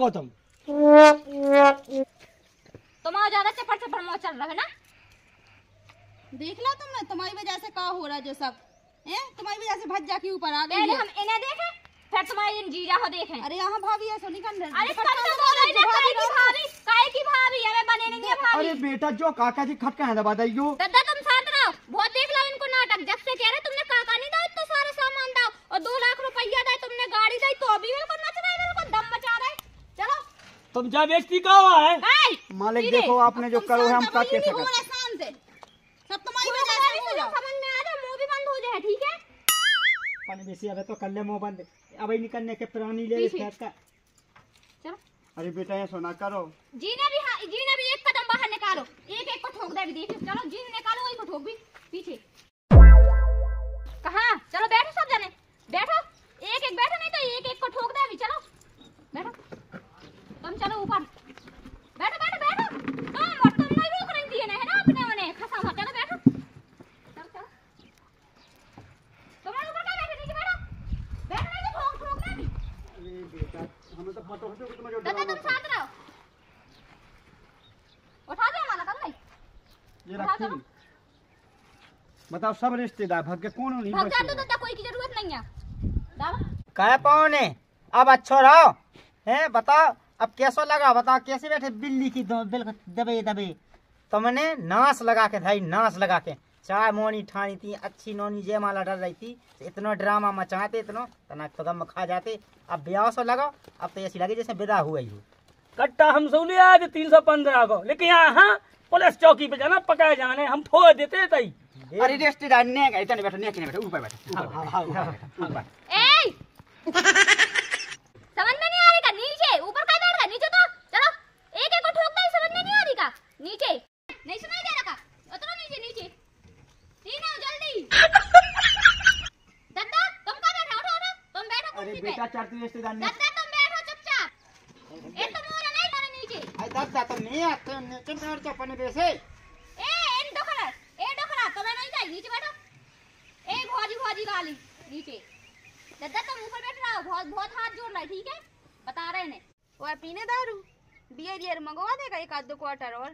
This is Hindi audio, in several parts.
रखो तुम। तुम्हारा ज्यादा चपड़ चपड़ मौत चल रहा है ना। देख लो तुमने, तुम्हारी वजह से क्या हो रहा जो सब है, तुम्हारी वजह से भज्जा के ऊपर आ गई। पहले हम इन्हें देखें फिर तुम्हारे इन जीजा को देखें। अरे यहाँ भाभी है सोनी कंदर। अरे कल तो बोल रही ना काहे की भाभी हमें बने नहीं है भाभी। अरे बेटा जो काका जी खटका है दबा दो। दादा तुम साथ रहो, बहुत देख लो इनको नाटक। जब से कह रहे तुमने काका नहीं दो इतना सारा सामान दो और 2 लाख रुपया दे, तुमने गाड़ी दी तो अभी बिल्कुल नच रहे, बिल्कुल दम मचा रहे। चलो तुम जा बेइज्जती का हुआ है मालिक, देखो आपने जो करो है हम का कैसे कर सब तुम्हारी वजह से हो रहा। समझ में आ जाए, मुंह भी बंद हो जाए, ठीक है। पानी बेसी अब तो कर ले मुंह बंद, अब निकलने के प्राणी ले इसका। चलो अरे बेटा ये सोना करो। जीने भी एक कदम बाहर निकालो, एक एक को ठोक दे भी देखो। चलो जीने निकालो, वही को ठोक भी पीछे। कहाँ चलो बैठो सब जने बैठो, एक एक बैठो, नहीं तो एक एक को ठोक दे भी। चलो बैठो तुम, चलो ऊपर बैठो बैठो बैठो। तुम नहीं रोक रही थी है ना अपने उन्हें खसा हुआ। चलो बैठो, चलो चलो तुम ऊपर क्या बैठे, नीचे बैठो, बैठो नहीं तो ठोक दे भी। अरे बेटा हमें तो पता है कि तुम्हें दादा तुम साथ रहो, उठा दे हमारा कल नहीं ये रखी। बताओ सब रिश्तेदार भाग के कौन नहीं भाग जा तो दादा, कोई की जरूरत नहीं है। दादा कहे पाओने अब अच्छो रहो है, बताओ अब कैसा लगा, बताओ कैसे बैठे बिल्ली की बिल्कुल दबे दबे। तुमने नाश लगा के भाई, नाश लगा के चाय मोनी ठानी थी, अच्छी नौनी जयमाला डर रही थी, इतना ड्रामा मचाते, इतना तना तो गम खा जाते। अब ब्याह सो लगा, अब तो ऐसी लगी जैसे विदा हुआ ही हो। कट्टा हम सोले आज 315 को, लेकिन यहाँ पुलिस चौकी पे जाना पकाए जाने हम फोड़ देते तई। अरे रिश्तेदार ने गए इतने बैठो, नहीं बैठो, ऊपर बैठो ऊपर। ए समझ में नहीं आ रही का, नीचे ऊपर का बैठ का नीचे। तो चलो एक एक को ठोक दे, समझ में नहीं आ रही का, नीचे नहीं सुनाई दे रहा का, उतरो नीचे नीचे, ठीक है जल्दी। दादा तुम कहाँ बैठे, उठो उठो तुम बैठो अरे कुर्सी पे। बेटा चार रिश्तेदार ने। दादा तुम बैठो चुपचाप, एक तो मोरा नहीं मारे नीचे। आई दादा तो नहीं आते नीचे बैठ जा अपने बेसे। ए डोखरा तुम्हें नहीं चाहिए, नीचे बैठो। ए भौजी भौजी वाली नीचे। दादा तुम ऊपर बैठ रहा हो, बहुत बहुत हाथ जोड़ रहा है, ठीक है बता रहे ने। वो पीने दारू बियर मंगवा देगा एक आध 2 क्वार्टर और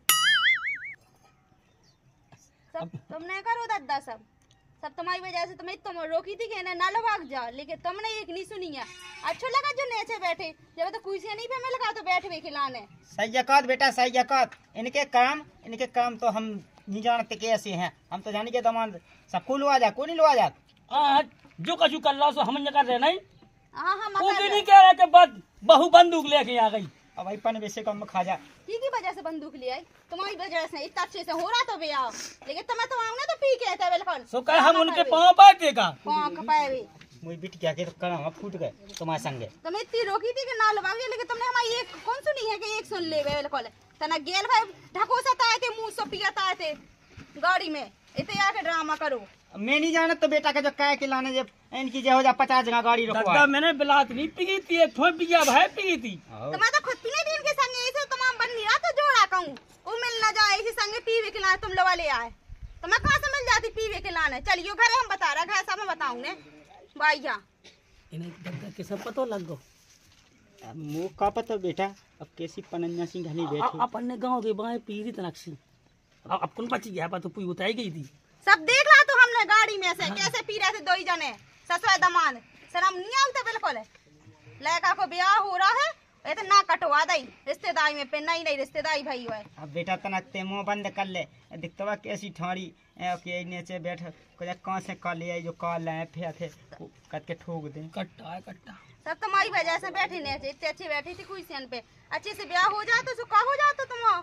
सब तुमने करो दादा। सब तुम्हारी वजह से, तुम्हें तुम रोकी थी कि ना लो भाग जाओ, लेकिन तुमने एक नहीं सुनी है। अच्छा लगा जो नीचे बैठे, जब तो कुर्सी नहीं पे मैं लगा तो बैठ वे खिलाने। सही जकत बेटा सही जकत। इनके काम तो हम नहीं जानते कैसे हैं, हम तो जाने के दमान सबको लो आ जा, कोई नहीं लो आ जा। जो कछु कर लो सो हम कर रहे नहीं। हाँ वो भी नहीं कह रहा कि बस बहु बंदूक लेके आ गई। अब भाई पन वैसे कम खा जा। की वजह से बंदूक ले आई, तुम्हारी वजह से इतना अच्छे से हो रहा तो ब्याह, लेकिन तुम्हें तो आओ ना तो पी के रहता बिल्कुल। सो कहे हम उनके पाँव बैठेगा, पाँव खपाए हुए मुझे बिट क्या के तो कड़ा फूट गए तुम्हारे संगे। तुम्हें इतनी रोकी थी कि ना लो भाग, लेकिन तुमने हमारी एक कौन सुनी है कि एक सुन ले बिल्कुल। तना गेल भाई ढकोसत आए थे, मुंह से पियत आए थे गाड़ी में, इतने आके ड्रामा करो। मैं नहीं जाना तो बेटा का जो कह के लाने जब इनकी जो हो जा 50 जगह गाड़ी दादा रखवा। मैंने बिलात नहीं पी थी, एक ठोप पिया भाई पी थी। तुम्हें तो खुद पीने दिन के संग ऐसे तमाम बन नहीं रहा तो जोड़ा कहूँ वो मिल ना जाए इसी संगे पीवे के लाने तुम लोग वाले आए, तो मैं कहाँ से मिल जाती पीवे के लाने। चलियो घर हम बता रहा घर सब मैं बताऊँ ने भैया। इन्हें दादा के सब पता लग गो। मुँह का पता बेटा, अब कैसी पनन्या सिंह घनी बैठी। अपने गांव के बाएं पीरी तनक्सी अब कौन बची गया तो पूरी उताई गई थी। सब देख ला तो हमने गाड़ी में से कैसे पी रहे थे 2 ही जने ससुर दमाद, शर्म नहीं आते बिल्कुल। लड़का को ब्याह हो रहा है, ये तो ना कटवा दई रिश्तेदारी में पे नहीं रिश्तेदारी भाई हुआ है। अब बेटा तनकते मुँह बंद कर ले, दिखता कैसी ठाड़ी के नीचे बैठ कहाँ से कॉल ले जो कॉल लाए फिर थे कट के ठोक दे। कट्टा है कट्टा, सब तुम्हारी वजह से बैठी नीचे, इतने अच्छी बैठी थी कुर्सियन पे, अच्छे से ब्याह हो जाता तो का हो जाता तुम।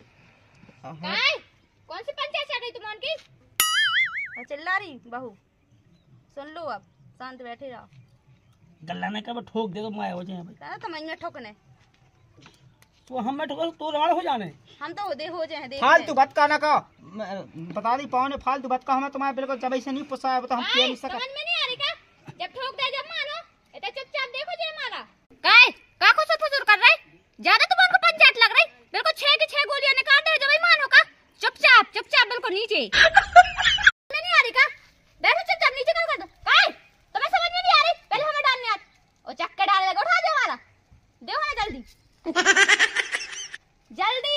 कौन सी पंचायत चल रही तुम्हारी की? चिल्ला रही बहू, सुन लो अब शांत बैठे रहो। गल्ला ने कब ठोक दे तो माया हो जाए भाई। तो मैं ठोकने तो हम ठोक तो राड़ हो जाने, हम तो दे हो जाए देख फालतू बात का ना कहो, बता दी पाओ ने फालतू बात का हमें तुम्हारे बिल्कुल जब से नहीं पोसाया तो हम कह नहीं सकते। समझ में नहीं आ रही का, जब ठोक दे जब मानो, इतना चुपचाप देखो जे मारा। काय का खुसुर फुसुर कर रहे, ज्यादा तुम्हारे को पंचायत लग रही। बिल्कुल 6 की 6 गोलियां निकाल दे जब मानो का, चुपचाप चुपचाप बिल्कुल नीचे। नहीं आ रही का, बैठो चुपचाप नीचे कर दो। काय तुम्हें समझ में नहीं आ रही, पहले हमें डालने आ, और चक्कर डाल देगा, उठा दे हमारा, दे ना जल्दी।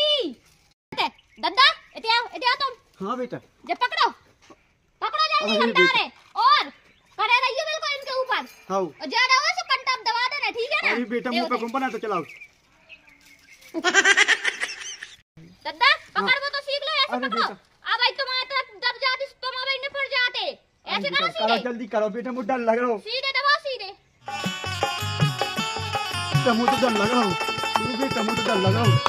दद्दा इतिया तुम हाँ बेटा जे पकड़ो जल्दी अरे हटा रे और करे रहिए बिल्कुल इनके ऊपर हाँ और ज्यादा हो तो कंटा दबा देना ठीक है ना अरे बेटा मुंह पे घुमना तो चलाओ दद्दा पकड़ वो तो सीख लो ऐसे अरे पकड़ो बेटा। अब भाई तुम्हारे तरफ दब जाती तुम अब इन्हें पड़ जाते ऐसे करो करो सीधे जल्दी करो बेटा मुझे डर लग रहा हो सीधे दबाओ सीधे मुझे तो डर लग रहा हो बेटा मुझे डर लग रहा हो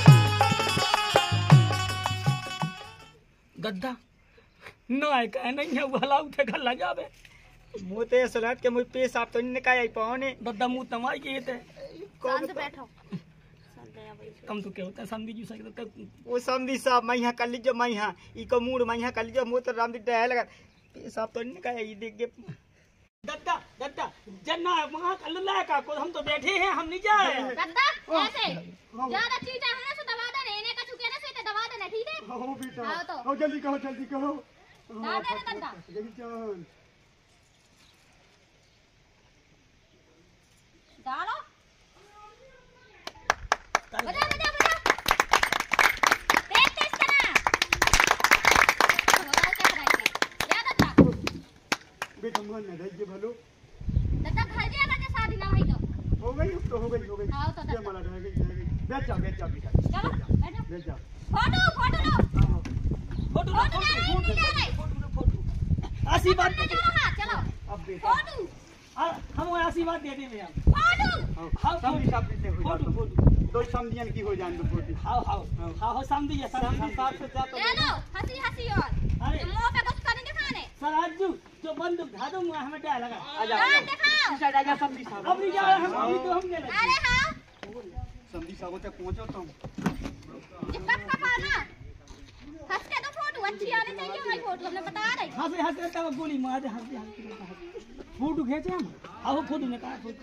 दद्दा ना है कह नहीं है भला उठे घर ला जावे मुझे सलाद के मुझे पेश आप तो नहीं काई पाओने दद्दा मुंह तमाई के ते शांत बैठो कम तो क्या होता है समझी जू सकते वो समझी साहब मैं यहाँ कर लीजिए मैं यहाँ इको मूड मैं यहाँ कर लीजिए मुझे तो राम दी डह लगा पेश आप तो नहीं काई देख के दद्दा जन्ना वहां अल्लाह का को हम तो बैठे हैं हम नहीं जाए दद्दा ऐसे ज्यादा चीज है ना तो दबा देना इन्हें का चुके ना से दबा देना ठीक है हाँ बेटा हाँ तो। हाँ जल्दी करो डाल देना दद्दा जल्दी जान डालो बजा तेज करना होगा क्या कराएंगे या दद्दा बेटा मन न धैर्य भलो दद्दा घर जाएगा जे शादी ना भाई तो हो गई हाँ, तो ये मला रह गई बैठ जा बेटा चलो बैठो बैठ जा फोटो लो फोटो फोटो ले रहे आशीर्वाद फोटो चलो हां चलो अब बेटा फोटो हम आशीर्वाद दे देंगे हम फोटो हाँ समझी साहब से हो फोटो जाओ फोटो दो समझियन की हो जान दो फोटो हाँ समझी है समझी साहब से जा ले लो हंसी और अरे मुंह पे कुछ करने दिखाने सर राजू जो बंदूक धा दूंगा हमें क्या लगा आ जा हां दिखाओ आजा समझी साहब अब नहीं जा रहे हम अभी तो हम ले लगे अरे हां समझी साहब तक पहुंचो तुम चिपक का पाना हंस के तो फोटो अच्छी आनी चाहिए हमारी फोटो हमने बता रही हंस तब गोली मार दे हंस फोटो खींचे हम आओ फोटो निकाल फोटो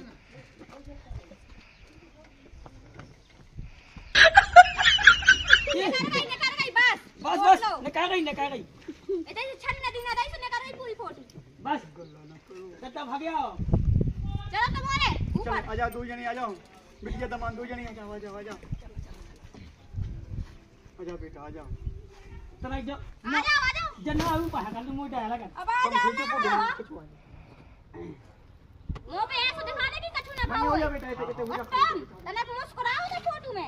निकाल गई बस बस निकाल गई इधर से छन नदी ना दाई से निकाल गई पूरी फोटो बस कत्ता भाग गया चलो तुम बोले चलो ऊपर आजा दो जने आ जाओ बिटिया दमान दो जने आ जाओ आ जाओ आजा बेटा आ जाओ तरा जो आ जाओ जन्ना आऊ पहा कर मोटा लगा अब आ जाओ मुंह पे ऐसे दिखाने की कछु ना हो खाओ जा बेटा इते हो जा तने मुस्कुराओ तो फोटो में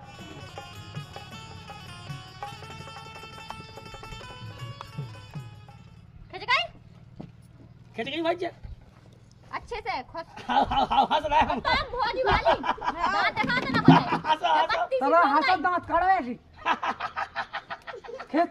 खिंच गई भाई अच्छे से खुश हाँ हंस रहा है हम तब भोजी वाली दांत दिखा देना मुझे हंसा हाथ दांत खड़ा है जी खिंच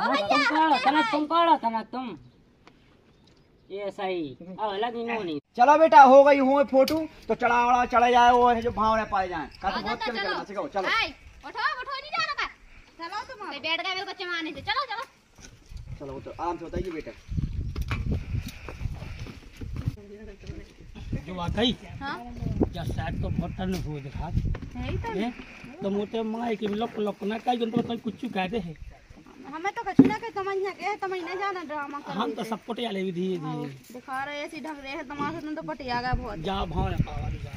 तुम ये सही अब अलग ही नहीं चलो बेटा हो गई हुए फोटो तो चढ़ावड़ा चढ़े जाए वो है जो भावने पाए जाए का तो बहुत कम करना सिखाओ चलो उठो नहीं जाना का चलो तुम बैठ गए मेरे को चमाने से चलो चलो तो आराम से बताइए बेटा जो वाकई हां जा शायद तो बटन हो दिखा यही तो तो मोटे माई के लोक ना कई जन तो कुछ कहते हैं हमें तो कछु ना के तमन्ना के तमन्ना जाना ड्रामा कर हम तो सब पटिया ले धीरे धीरे दिखा रहे ऐसी ढंग रहे हैं तमाशा तुम तो पटिया गया बहुत जा भाव पावा जा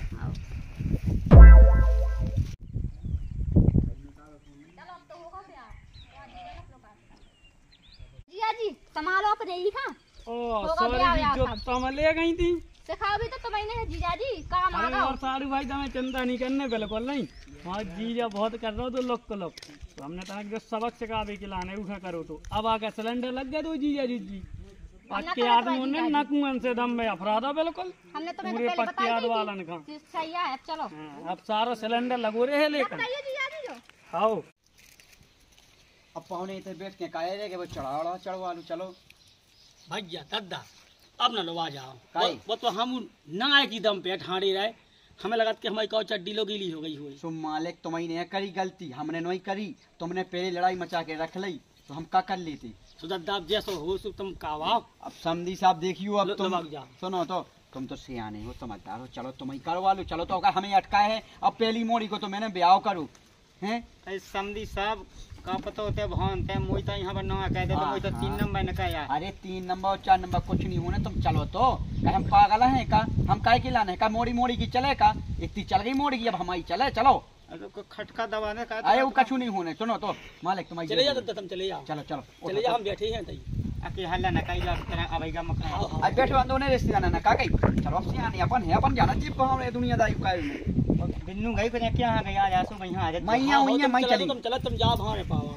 जिया जी संभालो अपने ही का ओ होगा सॉरी ब्याह जी जो था। तुम ले गई थी सिखा भी तो तुम्हें है जीजा जी काम आ अरे गया और सारू भाई तुम्हें चिंता नहीं करने बिल्कुल नहीं हाँ जीजा बहुत कर रहे हो तो लोग को लोग तो हमने कहा कि सबक सिखा भी खिलाने उठा करो तो अब आके सिलेंडर लग गया तो जीजा जी पक्के आदमियों ने नकुअन से दम में अफराधा बिल्कुल हमने तुम्हें पूरे तो पहले पक्के बताई आद थी वाला ने कहा कि सही है चलो हाँ, अब सारा सिलेंडर लगो रहे है लेकिन बताइए जीजा जी जो आओ अब पौने इधर बैठ के काहे रे के वो चढ़ावड़ा चढ़वा लो चलो भैया दादा अब न लवा जाओ काहे? वो तो हम ना आए की दम पे ठाड़ी रहे हमें लगा कि हमारी कौ चड्डी लो गीली हो गई हुई सो मालिक तुम्हें ने करी गलती हमने नहीं करी तुमने पहले लड़ाई मचा के रख ली तो हम का कर लेते तो दादा अब जैसो हो सो तुम कावाओ अब समझी साहब देखियो अब तुम लवाग जाओ। सुनो तो तुम तो सियाने हो समझदार हो चलो तुम ही करवा लो चलो तो अगर हमें अटका है अब पहली मोड़ी को तो मैंने ब्याह करूँ हैं समझी साहब का पता होते भवन ते मोई तो यहाँ पर नवा कह दे तो मोई तो 3 नंबर न कहा अरे 3 नंबर और 4 नंबर कुछ नहीं होने तुम चलो तो क्या हम पागल हैं का हम काय के लाने का मोड़ी मोड़ी की चले का इतनी चल गई मोड़ी की अब हमारी चले चलो तो खटका दबाने का अरे वो कछु नहीं होने सुनो तो मालिक तुम्हारी चले जाओ तुम चले जाओ चलो चलो चले जाओ हम बैठे हैं तई आके हल्ला न कई लाख तरह आवेगा मका आज बैठे बंदो ने रिश्तेदार ना का गई चलो अब सियाने अपन जाना जीप को हमने दुनियादारी का बिन्नू गई पर क्या आ गया आज आसू मैं यहां आ मैं यहां हुई है मैं चली तुम चला तुम जाओ भाव रे पावा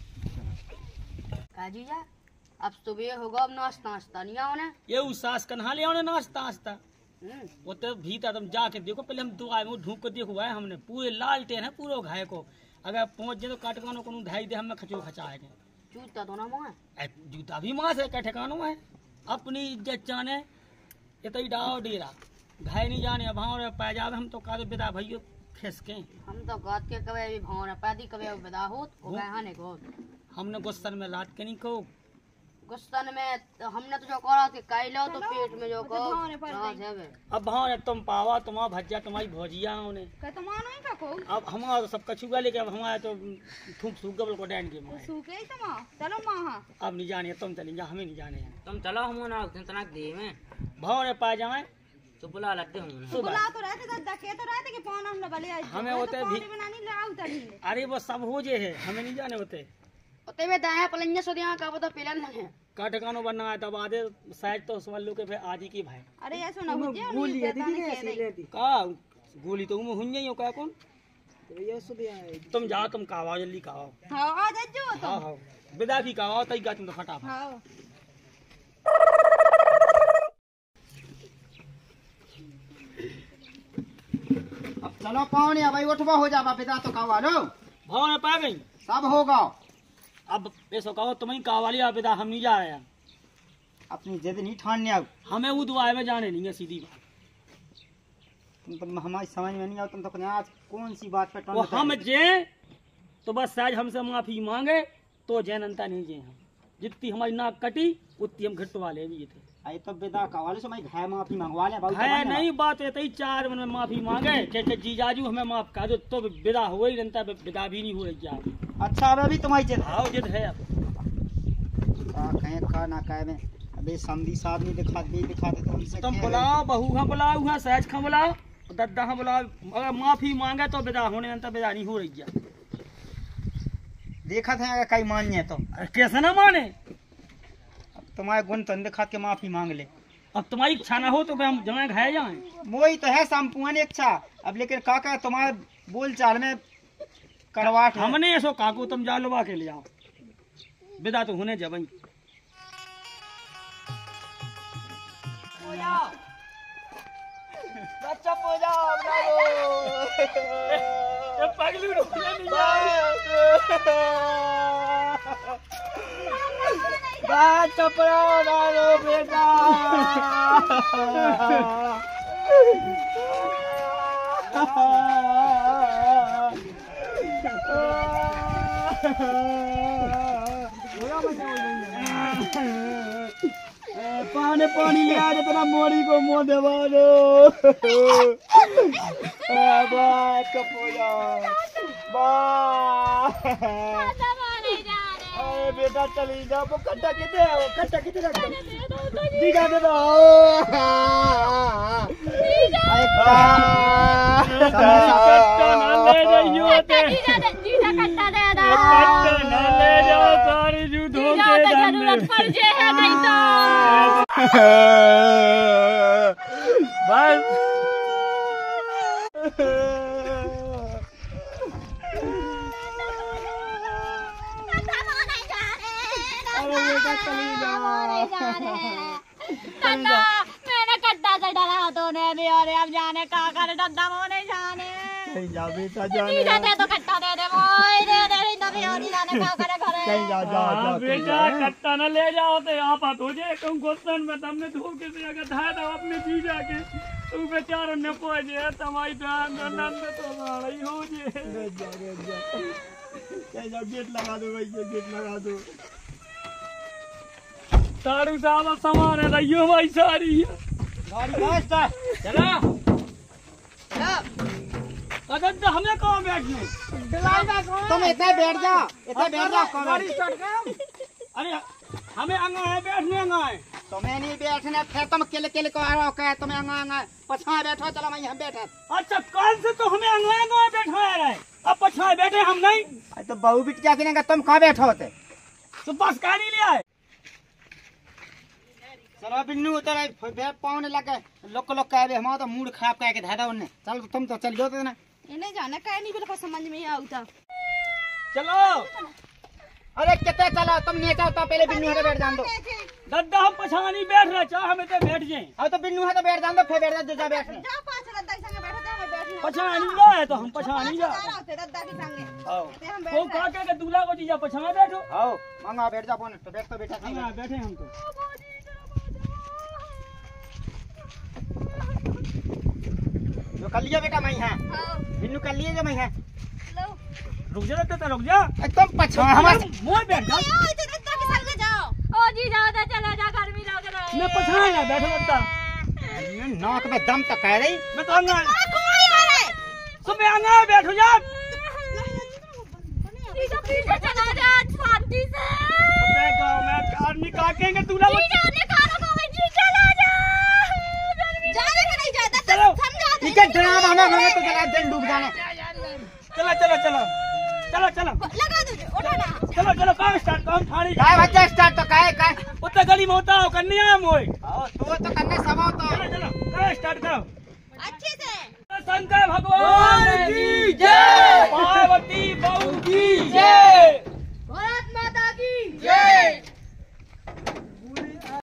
काजीजा अब सुबह होगा अब नाश्ता नहीं आओ ना ये उसास कन्हा ले आओ नाश्ता नाश्ता वो तो भीतर तुम जाके देखो पहले हम दुआ में ढूंढ कर देखो है हमने पूरे लाल टेन है पूरे घाय को अगर पहुंच जाए तो काटकानो को धाई दे हमें खचो खचाएंगे जूता तो ना मां जूता भी मां से का ठिकानो है अपनी इज्जत जाने ये तो डाओ डेरा घाय नहीं जाने अब हाँ पैजाब हम तो कादे बिदा भैया खिसके हम तो गात के कवे भी भावना पैदी कवे बिदा होत ओ गहने को हमने गुस्सन में रात के नहीं को गुस्सन में हमने तो जो करा के काइलो तो पेट में जो को अब हाँ तुम पावा तुम्हारा भज्जा तुम्हारी भौजिया उन्हें तो मानो ही का को अब हमारा तो सब कछुआ लेके अब हमारा तो थूक सूख गबल को डैन के मारे सूखे ही तो मां चलो मां अब नहीं जाने तुम चली जा हमें नहीं जाने हैं तुम चलो हम ना तनक दे में भाव ने पा जाए तो बुला लेते हम बुला तो रहते दादा के तो रहते कि पाना हम भले आज हमें होते भी बनानी लाऊ तड़ी अरे वो सब हो जे है हमें नहीं जाने होते ओते में दाया पलंजा सो दिया का बता पिलन है का ठिकानो बनना है तब आधे शायद तो समझ के फिर आज ही की भाई अरे ऐसा ना हो जाए गोली है दीदी ऐसी लेती का गोली तो मुंह हुन हो क्या कौन ये सुदिया है तुम जाओ तुम कावाओ जल्दी कावाओ हां आ जाओ हाँ हाँ विदा की कावाओ तई का तुम तो फटाफट हां अब चलो पाहुने भाई उठवा हो जा पिता तो कावा लो भाव ने पा गई सब होगा अब ऐसा कहो तुम ही कावाली आप विदा हम नहीं जा रहे हैं अपनी जिद नहीं ठानने अब हमें वो दुआए में जाने नहीं है सीधी बात तुम हमारी समझ में नहीं आओ तुम तो अपने आज कौन सी बात पे वो हम जे तो बस शायद हमसे माफी मांगे तो जैनता नहीं जे हम जितनी हमारी नाक कटी उतनी हम घटवा ले भी थे अरे तो बेदा कावाले से मैं घाय माफी मंगवा ले बाबू है नहीं बात है चार मन में माफी मांगे जैसे जीजाजू हमें माफ कर दो तो विदा हो ही रहता विदा भी नहीं हो रही क्या अच्छा अब अभी तुम्हारी जिद आओ जिद है अब कहें का ना कहे में अबे समधी साहब नहीं दिखाते तो हमसे तुम क्या बुलाओ बहू का बुलाओ हाँ सहज का बुलाओ दद्दा का बुलाओ अगर माफी मांगे तो विदा होने अंतर विदा नहीं हो रही क्या है? देखा था अगर कहीं मानिए तो अरे कैसे ना माने अब तुम्हारे गुण तो दिखा के माफी मांग ले अब तुम्हारी इच्छा ना हो तो फिर हम जमाए खाए जाए वही तो है संपूर्ण इच्छा अब लेकिन काका तुम्हारे बोल चाल में करवाट है। हमने ऐसो काकू तुम जा लुबा के ले आओ विदा तो होने जब बच्चा पूजा पगलू चपड़ा डालो बेटा पानी पानी ले आ तेरा मोरी को मुंह दबा दो बात का पूजा अरे बेटा चली जा वो कट्टा कितने दिखा दे दो जरूरत पड़ जाए नहीं तो बस मैंने कट्टा से डरा तो नहीं और अब जाने का कर डड्डा वो नहीं जाने जा बेटा नहीं जाते तो कट्टा दे दे मोई दे दे नहीं तो भी और नहीं जाने का करे घरे हाँ बेटा कट्टा न ले जाओ तो आप तुझे तुम गुस्सन में तुमने धोखे से अगर धाया था अपने जीजा के तुम बेचारों ने पहुंचे तुम्हारी दान नंद तो मारी हो जा गेट लगा दो भैया गेट लगा दो सारू साहब सामान है रहियो भाई सारी गाड़ी फास्ट है चला अगर हमें कहाँ बैठने तुम इतना बैठ जा कौन अरे हमें अंगा है बैठने अंगा है। तुम्हें नहीं बैठने फिर तुम किल किल करो के तुम्हें अंगा पछा बैठो चलो मैं यहाँ बैठा। अच्छा कल से तो हमें अंगा बैठा है अब पछा बैठे हम नहीं। तो बहू बिटिया की तुम कहाँ बैठो होते तो बस का नहीं लिया है। चलो बिन्नू उतर पौने लगे लोग कहे हमारा तो मूड खराब करके धादा उन्हें। चल तुम तो चल जाओ ना। इन्हें जाना कहीं नहीं बिल्कुल समझ में आता। चलो अरे कितने चलो तुम नीचे तो पहले बिन्नू है तो बैठ जान दो। दद्दा हम पछा नहीं बैठ रहे चाह हमें तो बैठ जाए। अब तो बिन्नू है तो बैठ जान दो फिर बैठ जा बैठने। जा पांच दद्दा के संग बैठे थे हमें बैठने। पछा नहीं जा है तो हम पछा नहीं जा। दद्दा के संग। वो काके के दूल्हा को जीजा पछा में बैठो। आओ मंगा बैठ जा फोन तो बैठ तो बैठा हां बैठे हम तो। जो कर लिया बेटा मैं है बिन्नू कर लिए जो मैं है। रुक जा तो रुक जा तुम पछा हमारे मोर बैठ जा। दद्दा के संग जाओ। ओ जीजा उधर चला जा गर्मी लग रहा है। मैं पछा ना बैठो दद्दा। नाक में दम तक कह रही। मैं तो अंगा सुबह अंगा बैठो जा। जीजा पीछे चला जा शांति से। मैं गांव में आदमी काटेंगे दूल्हा को। जीजा ने कहा को मैं जी चला जा। जाने का नहीं जाता चलो समझा। ठीक है ड्रामा हमें घर में तो चला दिन डूब जाने। चलो चलो चलो चलो चलो लगा दो उठा ना। चलो चलो काम स्टार्ट काम थाली काय बच्चा स्टार्ट तो काय काय उतना गली में होता हो करनी है मोय। आओ तू तो करने सब हो तो चलो चलो करो स्टार्ट करो अच्छे से। शंकर भगवान की जय।